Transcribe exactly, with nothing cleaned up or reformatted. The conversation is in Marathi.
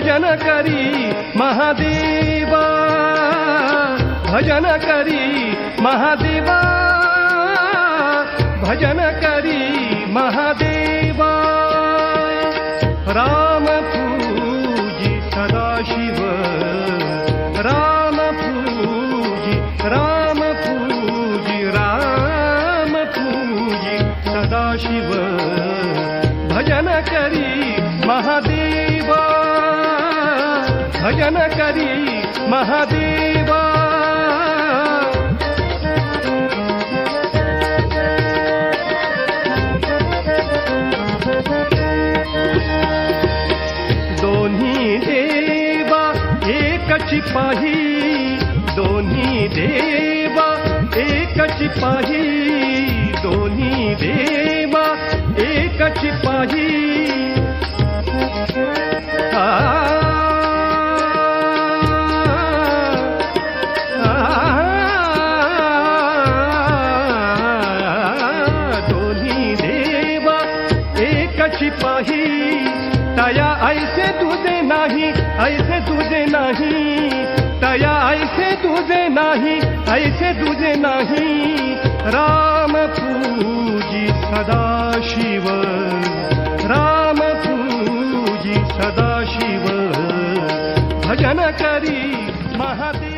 भजन करी महादेवा, भजन करी महादेवा, भजन करी महादेवा। राम पूजी सदाशिव, राम पूजी, राम पूजी, राम पूजी सदाशिव। भजन करी महादेवा, भजन करी महादेवा। दोन्ही देवा एकची पाही, दोन्ही देवा एकची पाही, दोन्ही देवा एकची पाही। आ, आ, दोन्ही देवा एकची पाही। तया ऐसे तुझे नाही, ऐसे तुझे नाही, तया ऐसे तुझे नाही, ऐसे तुझे नाही। राम पूजी सदाशिव, राम पूजी सदाशिव। भजन करी महादेव।